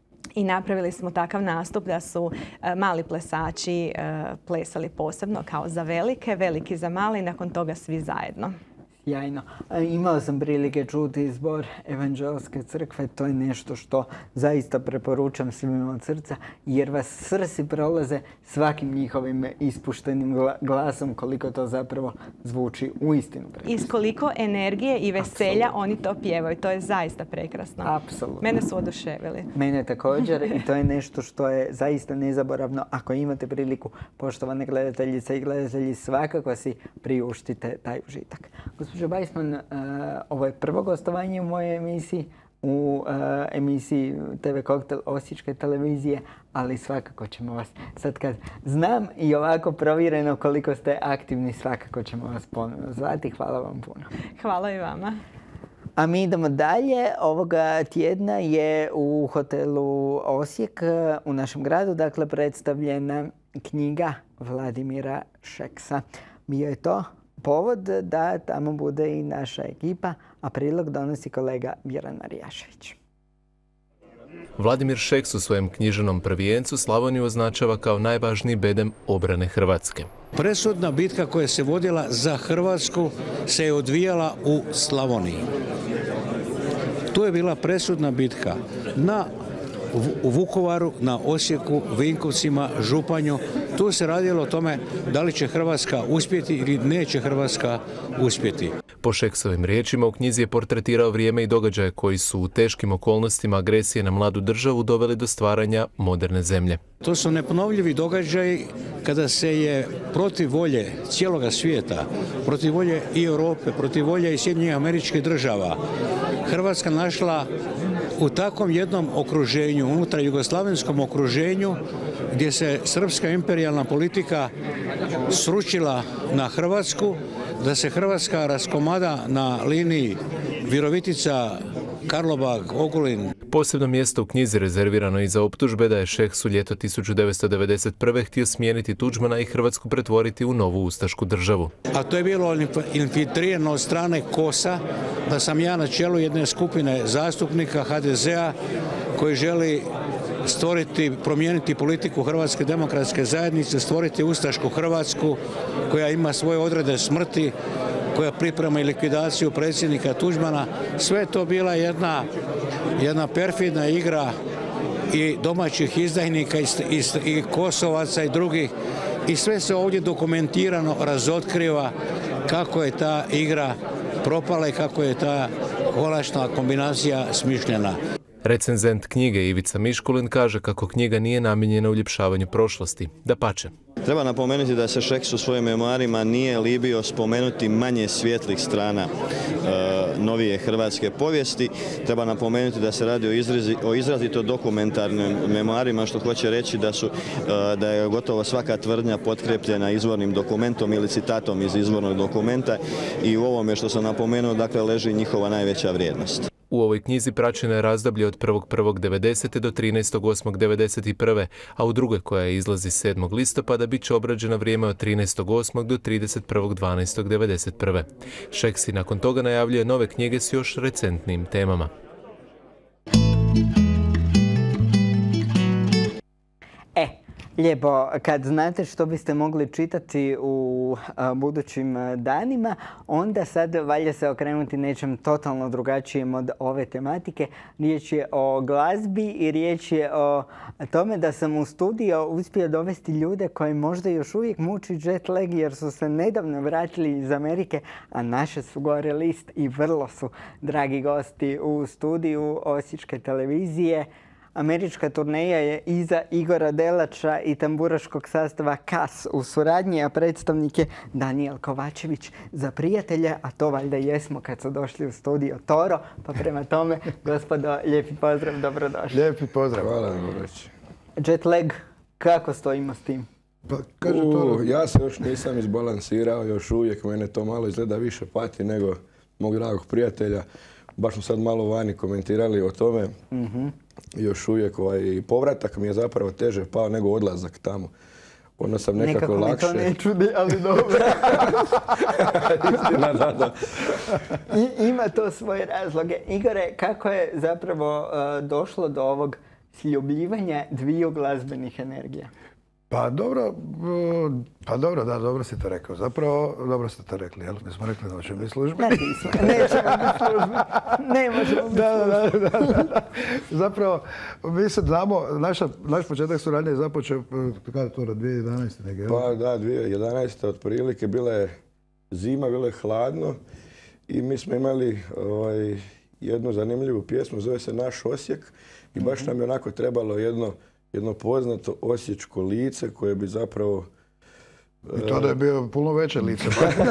I napravili smo takav nastup da su mali plesači plesali posebno kao za velike, veliki za male i nakon toga svi zajedno. Sjajno. Imao sam prilike čuti zbor Evanđeoske crkve. To je nešto što zaista preporučam svima od srca, jer vas srsi prolaze svakim njihovim ispuštenim glasom, koliko to zapravo zvuči uistinu prekrasno. I s koliko energije i veselja oni to pjevaju. To je zaista prekrasno. Apsolutno. Mene su oduševili. Mene također i to je nešto što je zaista nezaboravno. Ako imate priliku, poštovane gledateljice i gledatelji, svakako si priuštite taj užitak. Gospođo Bajsman, ovo je prvo gostovanje u mojoj emisiji, u emisiji TV Koktel Osječke televizije, ali svakako ćemo vas, sad kad znam i ovako provjereno koliko ste aktivni, svakako ćemo vas ponovno zvati. Hvala vam puno. Hvala i vama. A mi idemo dalje. Ovoga tjedna je u hotelu Osijek u našem gradu, dakle, predstavljena knjiga Vladimira Šeksa. Bio je to povod da tamo bude i naša ekipa, a prilog donosi kolega Vjeran Marijašević. Vladimir Šeks u svojem književnom prvijencu Slavoniju označava kao najvažniji bedem obrane Hrvatske. Presudna bitka koja se vodila za Hrvatsku se je odvijala u Slavoniji. Tu je bila presudna bitka u Vukovaru, na Osijeku, Vinkovcima, Županju. Tu se radilo o tome da li će Hrvatska uspjeti ili neće Hrvatska uspjeti. Po Šeksovim riječima u knjizi je portretirao vrijeme i događaje koji su u teškim okolnostima agresije na mladu državu doveli do stvaranja moderne zemlje. To su neponovljivi događaji kada se je protiv volje cijeloga svijeta, protiv volje i Europe, protiv volje i Sjedinjenih Američkih Država, Hrvatska našla u takvom jednom okruženju, unutar jugoslavenskom okruženju, gdje se srpska imperijalna politika sručila na Hrvatsku, da se Hrvatska raskomada na liniji Virovitica, Karlobag, Ogulin. Posebno mjesto u knjizi rezervirano i za optužbe da je Šeks u ljeto 1991. htio smijeniti Tuđmana i Hrvatsku pretvoriti u novu ustašku državu. A to je bilo infiltrirano od strane KOS-a, da sam ja na čelu jedne skupine zastupnika HDZ-a koji želi promijeniti politiku Hrvatske demokratske zajednice, stvoriti ustašku Hrvatsku koja ima svoje odrede smrti, koja priprema i likvidaciju predsjednika Tuđmana. Sve je to bila jedna perfidna igra i domaćih izdajnika i Kosovaca i drugih. I sve se ovdje dokumentirano razotkriva kako je ta igra propala i kako je ta kolačna kombinacija smišljena. Recenzent knjige Ivica Miškulin kaže kako knjiga nije namijenjena uljepšavanju prošlosti. Dapače. Treba napomenuti da se Šeks u svojim memoarima nije libio spomenuti manje svijetlih strana novije hrvatske povijesti. Treba napomenuti da se radi o izrazito dokumentarnim memoarima, što hoće reći da je gotovo svaka tvrdnja potkrepljena izvornim dokumentom ili citatom iz izvornog dokumenta i u ovome što sam napomenuo, dakle, leži njihova najveća vrijednost. U ovoj knjizi praćeno je razdoblje od 1.1.90. do 13.8.91. a u drugoj, koja izlazi 7. listopada, bit će obrađeno vrijeme od 13.8. do 31.12.91. Šeksi nakon toga najavljuje nove knjige s još recentnim temama. Lijepo, kad znate što biste mogli čitati u budućim danima, onda sad valja se okrenuti nečem totalno drugačijem od ove tematike. Riječ je o glazbi i riječ je o tome da sam u studio uspio dovesti ljude koji možda još uvijek muči jet lag jer su se nedavno vratili iz Amerike, a naše su gore list i vrlo su dragi gosti u studiju Osječke televizije. Američka turneja je iza Igora Delača i tamburaškog sastava KAS u suradnji, a predstavnik je Danijel Kovačević za prijatelje, a to valjda jesmo kad su došli u studio Toro, pa prema tome, gospodo, lijepi pozdrav, dobrodošli. Lijepi pozdrav. Hvala vam. Jet lag, kako stojimo s tim? Pa, kaže Toro, ja se još nisam izbalansirao, još uvijek mene to malo izgleda više pati nego mog dragog prijatelja. Baš smo sad malo vani komentirali o tome. Još uvijek povratak mi je zapravo teže pao nego odlazak tamo. Onda sam nekako lakše. Nekako mi to ne čudi, ali dobro. Istina, da. Ima to svoje razloge. Igore, kako je zapravo došlo do ovog sljubljivanja dviju glazbenih energija? Pa dobro, dobro si to rekao. Zapravo, dobro ste to rekli, jel? Mi smo rekli da ćemo biti službeni. Nećemo biti službeni. Ne možemo biti službeni. Zapravo, mi se znamo, naš početak suradnje je započeo, kada je to, 2011. negdje? Pa da, 2011. otprilike, bila je zima, bilo je hladno i mi smo imali jednu zanimljivu pjesmu, zove se Naš Osijek i baš nam je onako trebalo jedno poznato osječko lice koje bi zapravo... I to da je bio puno veće lice.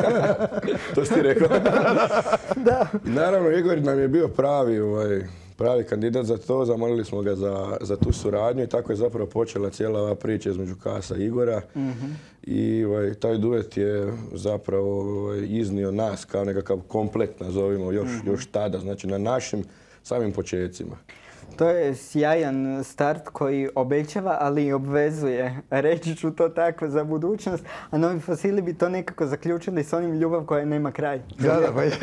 To si ti rekao. Da. I naravno, Igor nam je bio pravi kandidat za to. Zamolili smo ga za tu suradnju i tako je zapravo počela cijela ova priča između Kasa i Igora. I taj duet je zapravo iznio nas kao nekakav komplet, nazovimo, još tada, znači na našim samim počecima. To je sjajan start koji obećava, ali i obvezuje. Reći ću to tako za budućnost. A Novi Fosili bi to nekako zaključili s onim ljubav koja nema kraj. Da, pa je.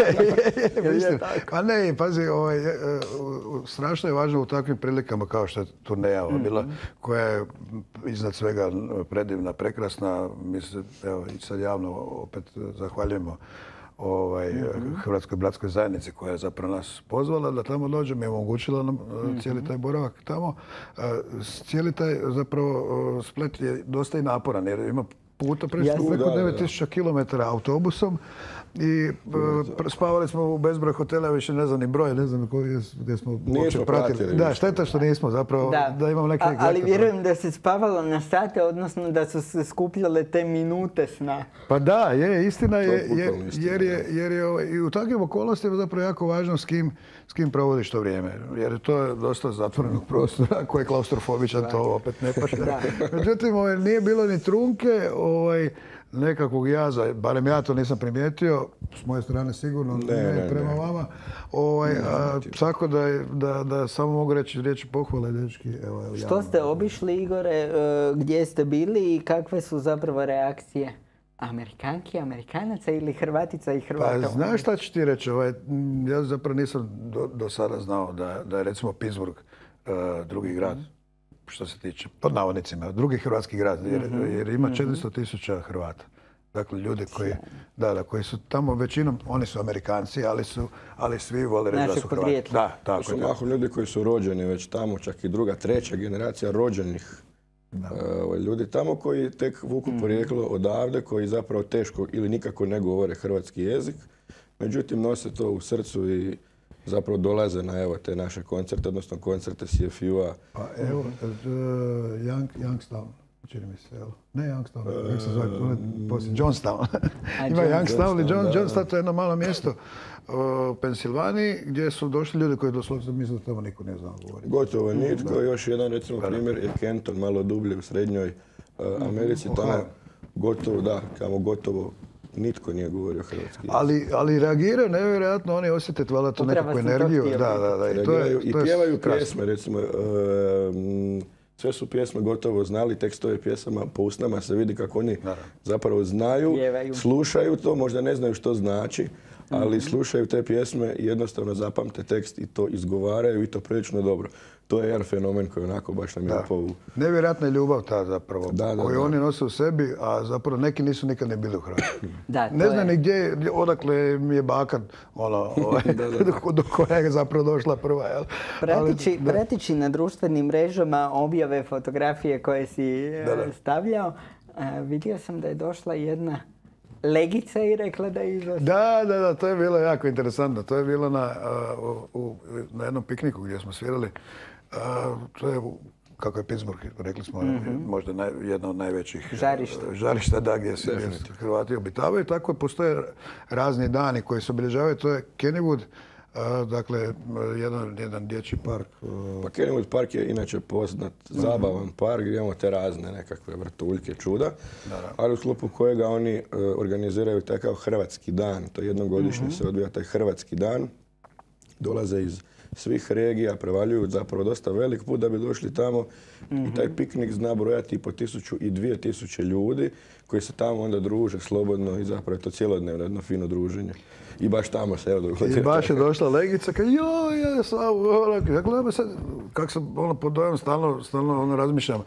Pa ne, pazi, strašno je važno u takvim prilikama kao što je turneja bila, koja je iznad svega predivna, prekrasna. Mi se, evo, i sad javno opet zahvaljujemo Hrvatskoj bratskoj zajednici koja je zapravo nas pozvala da tamo dođemo i omogućila nam cijeli taj boravak tamo. Cijeli taj zapravo splet je dosta i naporan jer ima puta preko 9000 km autobusom i spavali smo u bezbroj hotela, više ne znam ni broje, ne znam gdje smo uopće pratili. Da, šteta što nismo zapravo, da imamo neke... Ali vjerujem da se spavalo na sate, odnosno da su se skupljale te minute sna. Pa da, je, istina je, jer je i u takvim okolnostima zapravo jako važno s kim provodiš to vrijeme. Jer to je dosta zatvorenog prostora, ko je klaustrofobičan, to opet ne paše. Međutim, nije bilo ni trunke, nekakvog jaza, barem ja to nisam primijetio, s moje strane sigurno ne prema vama. Tako da samo mogu reći riječi pohvale, dečki. Što ste obišli, Igore, gdje ste bili i kakve su zapravo reakcije Amerikanki, Amerikanaca ili Hrvatica i Hrvata? Pa znaš šta ću ti reći? Ja zapravo nisam do sada znao da je recimo Pittsburgh drugi grad, što se tiče, pod navodnicima, drugi hrvatski grad, jer ima 400.000 Hrvata. Dakle, ljudi koji su tamo većinom, oni su Amerikanci, ali svi vole reći da su Hrvati. Da, tako je. To su mahom ljudi koji su rođeni već tamo, čak i druga, treća generacija rođenih ljudi tamo koji tek vuku porijeklo odavde, koji zapravo teško ili nikako ne govore hrvatski jezik. Međutim, nose to u srcu i zapravo dolaze na evo te naše koncerte, odnosno koncerte CFU-a. Pa evo, Youngstown, čini mi se, evo. Ne Youngstown, kako se zove, poslije Johnstown. Ima Youngstown i Johnstown, to je jedno malo mjesto u Pensilvaniji gdje su došli ljudi koji doslovno misle da tamo niko ne zna govoriti. Gotovo nitko, još jedan recimo primjer je Kenton, malo dublje u srednjoj Americi, tamo gotovo nitko nije govorio hrvatski. Ali reagiraju nevjerojatno, oni osjete valjda tu nekakvu energiju. I pjevaju pjesme, recimo, sve su pjesme gotovo znali, tekstove pjesama, po usnama se vidi kako oni zapravo znaju, slušaju to, možda ne znaju što znači, ali slušaju te pjesme i jednostavno zapamte tekst i to izgovaraju i to prilično dobro. To je jedan fenomen koji onako baš nam je upao. Nevjerojatna je ljubav ta zapravo, koju oni nose u sebi, a zapravo neki nisu nikad ne bili u Hrvatskoj. Ne znam ni gdje, odakle mi je baka, do koje je zapravo došla prva. Pratići na društvenim mrežama objave fotografije koje si stavljao, vidio sam da je došla jedna legica i rekla da je izlazi. Da, to je bilo jako interesantno. To je bilo na jednom pikniku gdje smo svirali. To je, kako je Pittsburgh, rekli smo, možda jedno od najvećih žarišta gdje se Hrvati obitavaju. Tako postoje razni dani koji se obilježavaju. To je Kennywood, dakle, jedan dječji park. Pa Kennywood park je inače poznat, zabavan park gdje imamo te razne nekakve vrtuljke, čuda, ali u sklopu kojega oni organiziraju takav Hrvatski dan. To jednom godišnje se odvija taj Hrvatski dan. Dolaze iz svih regija, prevaljuju zapravo dosta velik put da bi došli tamo i taj piknik zna brojati i po 1000 i 2000 ljudi koji se tamo onda druže slobodno i zapravo je to cijelodnevno jedno fino druženje. I baš tamo se evo dogodio. I baš je došla legica, kaže joj, ja gledam sad, kako sam pod dojom stalno razmišljam.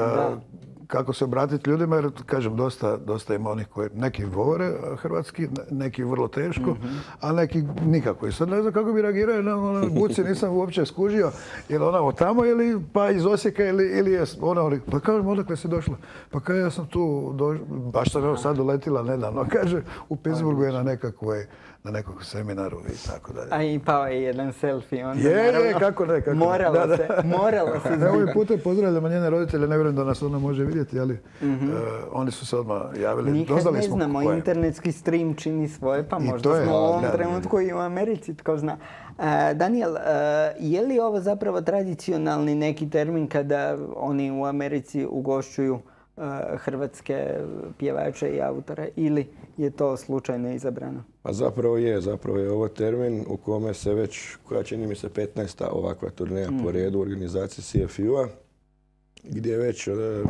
Kako se obratiti ljudima, jer kažem, dosta ima onih koji neki govore hrvatski, neki vrlo teško, a neki nikako. I sad ne znam kako bi reagirao na buci, nisam uopće skužio, je li ona od tamo ili pa iz Osijeka ili je ona, pa kažem, odakle si došla? Pa kaže, ja sam tu, baš sam evo sad uletila nedavno, kaže, u Pittsburghu je na nekom seminaru i tako dalje. A i pao je jedan selfie. Je, kako ne. Moralo se zbiti. Ovim putem pozdravljamo njene roditelje, ne vjerujem da nas ona može vidjeti, ali oni su se odmah javili. Nikad ne znamo, internetski stream čini svoje, pa možda smo u ovom trenutku i u Americi, tko zna. Daniel, je li ovo zapravo tradicionalni neki termin kada oni u Americi ugošćuju hrvatske pjevače i autore ili je to slučajno izabrano? Pa zapravo je ovo termin u kome se već, koja čini mi se 15. ovakva turneja po redu u organizaciji CFU-a, gdje već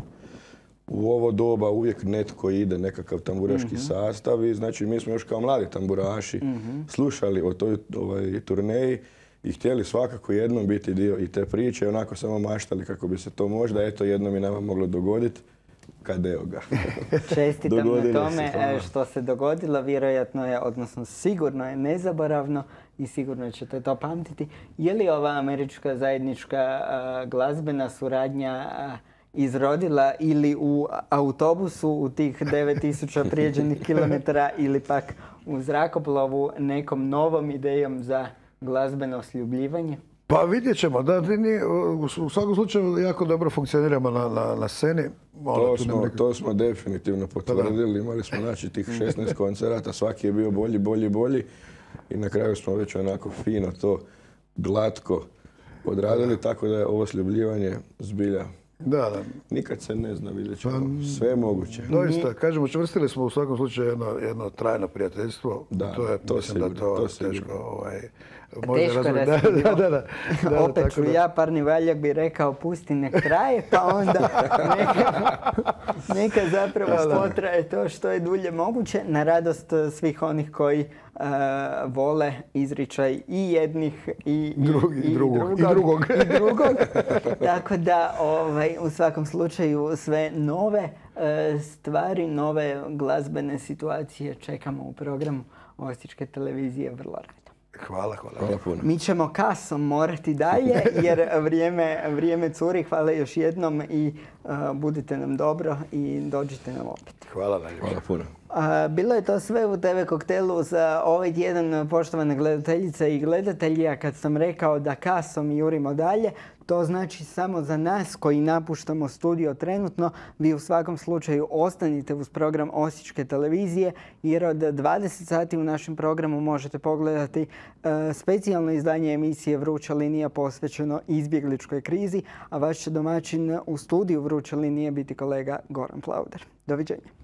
u ovo doba uvijek netko ide, nekakav tamburaški sastav i znači mi smo još kao mladi tamburaši slušali o toj turneji i htjeli svakako jednom biti dio i te priče, onako samo maštali kako bi se to možda jednom i nama moglo dogoditi. Kad evo ga. Čestitam na tome što se dogodilo, vjerojatno je, odnosno sigurno je nezaboravno i sigurno ćete to pamtiti. Je li ova američka zajednička glazbena suradnja izrodila ili u autobusu u tih 9000 prijeđenih kilometara ili pak u zrakoplovu nekom novom idejom za glazbeno sljubljivanje? Pa vidjet ćemo. U svakom slučaju jako dobro funkcioniramo na sceni. To smo definitivno potvrdili. Imali smo tih 16 koncerata, svaki je bio bolji i na kraju smo već onako fino to glatko odradili, tako da je ovo sljubljivanje zbilja. Nikad se ne zna, vidjet ćemo. Sve je moguće. Doista, kažemo, čvrstili smo u svakom slučaju jedno trajno prijateljstvo. Mislim da to teško razumljivo. Opet ću ja, parni valjak, bi rekao pusti nek traje, pa onda neka zapravo potraje to što je dulje moguće, na radost svih onih koji vole izričaj i jednih i drugog. Tako da u svakom slučaju sve nove stvari, nove glazbene situacije čekamo u programu Osječke televizije vrlo rado. Hvala puno. Mi ćemo kasom morati dalje jer vrijeme curi. Hvala još jednom i budite nam dobro i dođite nam opet. Hvala puno. Bilo je to sve u TV Koktelu za ovaj tjedan, poštovane gledateljice i gledatelji. A kad sam rekao da kasom jurimo dalje, to znači samo za nas koji napuštamo studio trenutno. Vi u svakom slučaju ostanite uz program Osječke televizije, jer od 20 sati u našem programu možete pogledati specijalno izdanje emisije Vruća linija posvećeno izbjegličkoj krizi, a vaš će domaćin u studiju Vruće linije biti kolega Goran Flauder. Doviđenja.